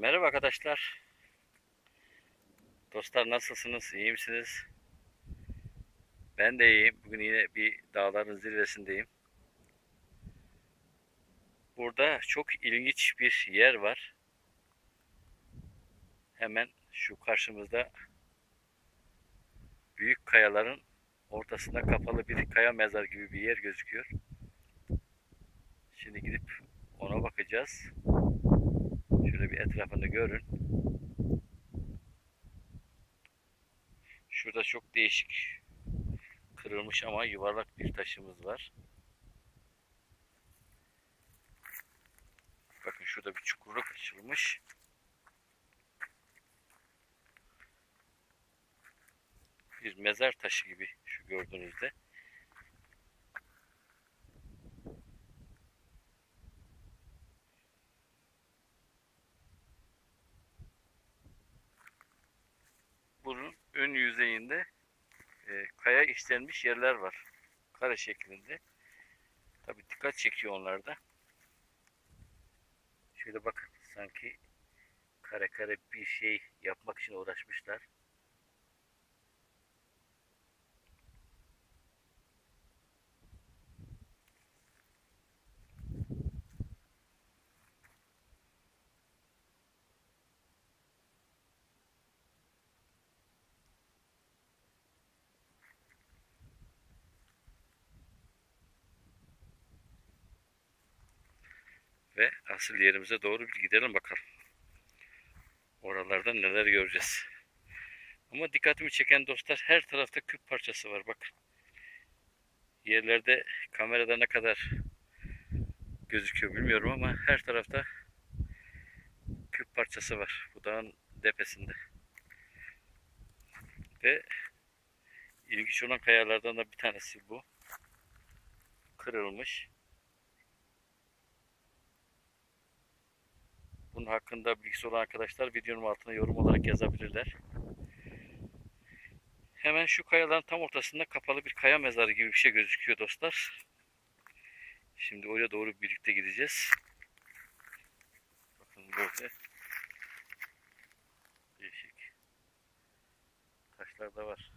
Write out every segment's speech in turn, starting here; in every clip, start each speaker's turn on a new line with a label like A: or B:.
A: Merhaba arkadaşlar. Dostlar nasılsınız? İyi misiniz? Ben de iyiyim. Bugün yine bir dağların zirvesindeyim. Burada çok ilginç bir yer var. Hemen şu karşımızda büyük kayaların ortasında kapalı bir kaya mezar gibi bir yer gözüküyor. Şimdi gidip ona bakacağız. Şöyle bir etrafını görün. Şurada çok değişik kırılmış ama yuvarlak bir taşımız var. Bakın şurada bir çukurluk açılmış. Bir mezar taşı gibi şu gördüğünüzde. Bunun ön yüzeyinde kaya işlenmiş yerler var. Kare şeklinde. Tabi dikkat çekiyor onlar da. Şöyle bakın sanki kare kare bir şey yapmak için uğraşmışlar. Ve asıl yerimize doğru bir gidelim bakalım. Oralarda neler göreceğiz. Ama dikkatimi çeken dostlar her tarafta küp parçası var bakın. Yerlerde kamerada ne kadar gözüküyor bilmiyorum ama her tarafta küp parçası var. Bu dağın tepesinde. Ve ilginç olan kayalardan da bir tanesi bu. Kırılmış. Bunun hakkında bilgisi olan arkadaşlar videonun altına yorum olarak yazabilirler. Hemen şu kayaların tam ortasında kapalı bir kaya mezarı gibi bir şey gözüküyor dostlar. Şimdi oraya doğru birlikte gideceğiz. Bakın böyle değişik taşlar da var.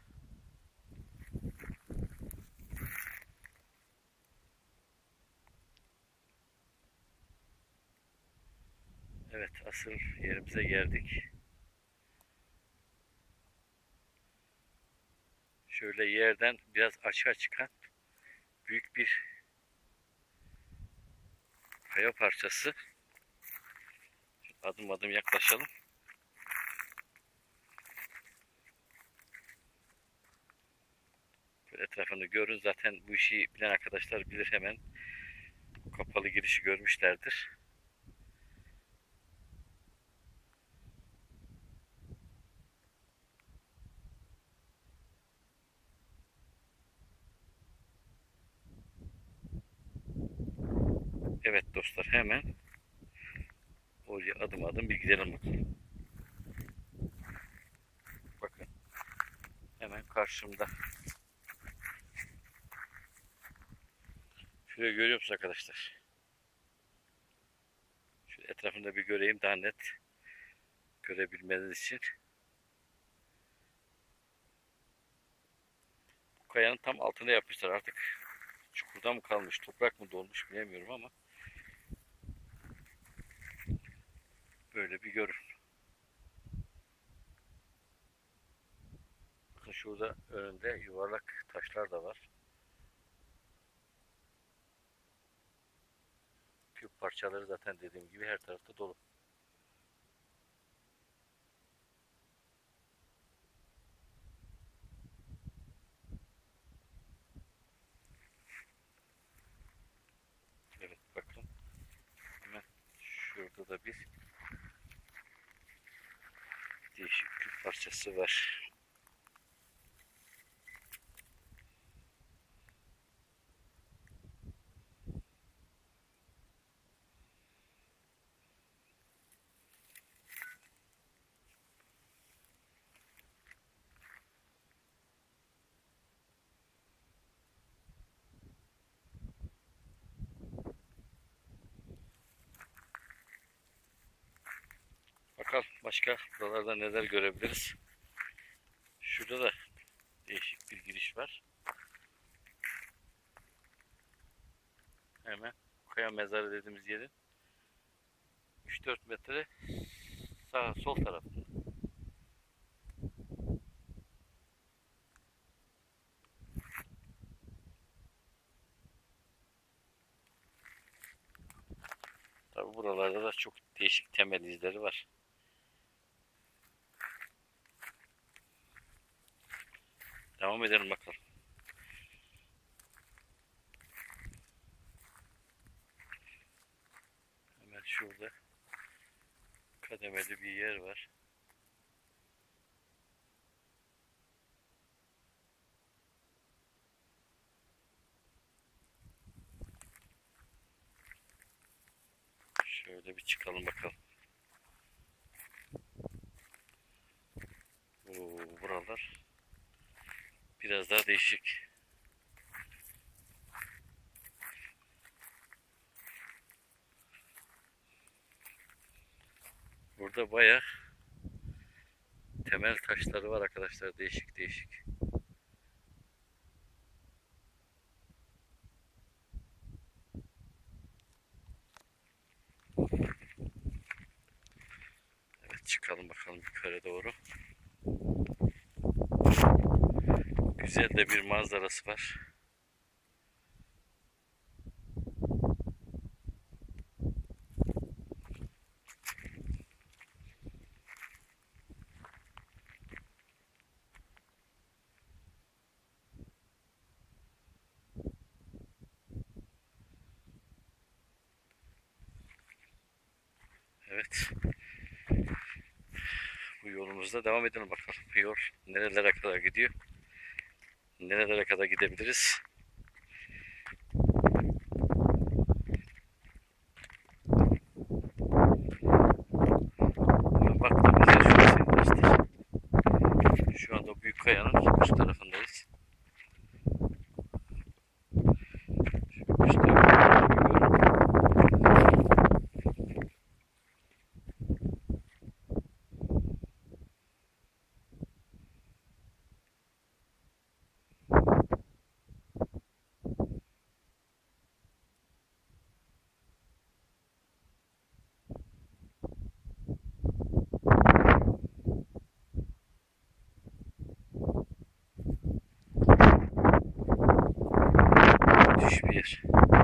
A: Evet, asıl yerimize geldik. Şöyle yerden biraz açığa çıkan büyük bir kaya parçası. Adım adım yaklaşalım. Böyle etrafını görün. Zaten bu işi bilen arkadaşlar bilir hemen. Kapalı girişi görmüşlerdir. Evet dostlar hemen oraya adım adım bir gidelim bakalım. Bakın hemen karşımda. Şöyle görüyor musunuz arkadaşlar? Şöyle etrafında bir göreyim daha net görebilmeniz için. Bu kayanın tam altında yapmışlar artık. Çukurda mı kalmış, toprak mı dolmuş bilemiyorum ama böyle bir görün. Bakın şurada önünde yuvarlak taşlar da var. Küp parçaları zaten dediğim gibi her tarafta dolu. Evet bakın hemen şurada da bir değişik küp parçası var. Bakalım başka buralarda neler görebiliriz. Şurada da değişik bir giriş var. Hemen kaya mezarı dediğimiz yerin 3-4 metre sağ sol tarafında. Tabi buralarda da çok değişik temel izleri var. Devam edelim bakalım. Hemen şurada kademeli bir yer var. Şöyle bir çıkalım bakalım. Buralar biraz daha değişik. Burada bayağı temel taşları var arkadaşlar. Değişik değişik. Evet, çıkalım bakalım yukarı doğru. Güzel de bir manzarası var. Evet. Bu yolumuzda devam edelim bakalım. Bu yol nerelere kadar gidiyor? Nerelere kadar gidebiliriz? Baktığımız yer şurası arkadaşlar. Şu anda Büyük Kaya'nın üst tarafındayız. Şu üst tarafında müthiş bir yer.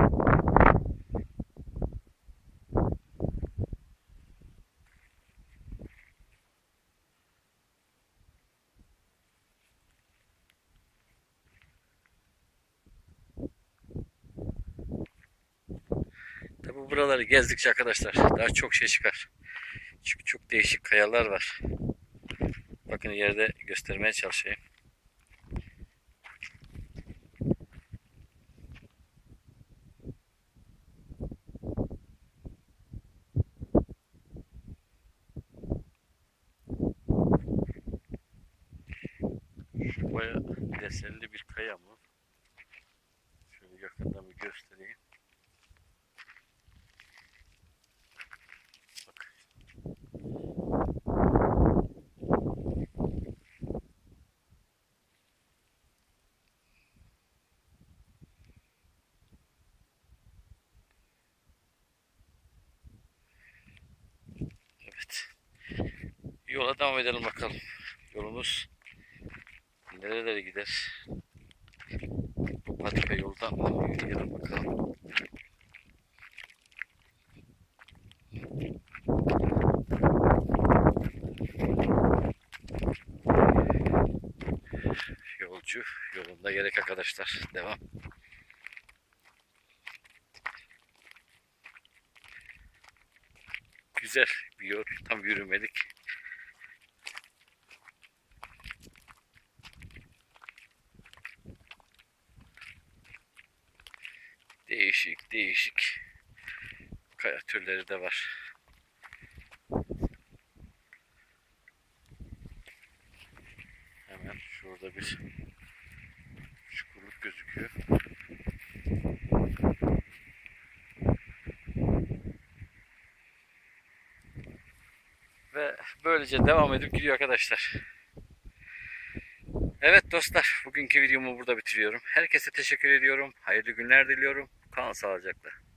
A: Tabi buraları gezdikçe arkadaşlar daha çok şey çıkar. Çünkü çok değişik kayalar var. Bakın yerde göstermeye çalışayım. Şu bayağı desenli bir kaya mı? Şöyle yakından bir göstereyim. Bak. Evet. Yola devam edelim bakalım. Yolumuz nerelere gider? Bu patika yoldan yürüyelim bakalım. Yolcu yolunda gerek arkadaşlar. Devam. Güzel bir yol. Tam yürümelik. Değişik değişik kaya türleri de var. Hemen şurada bir çukurluk gözüküyor. Ve böylece devam edip gidiyor arkadaşlar. Evet dostlar, bugünkü videomu burada bitiriyorum. Herkese teşekkür ediyorum. Hayırlı günler diliyorum. Kalın sağlıcakla.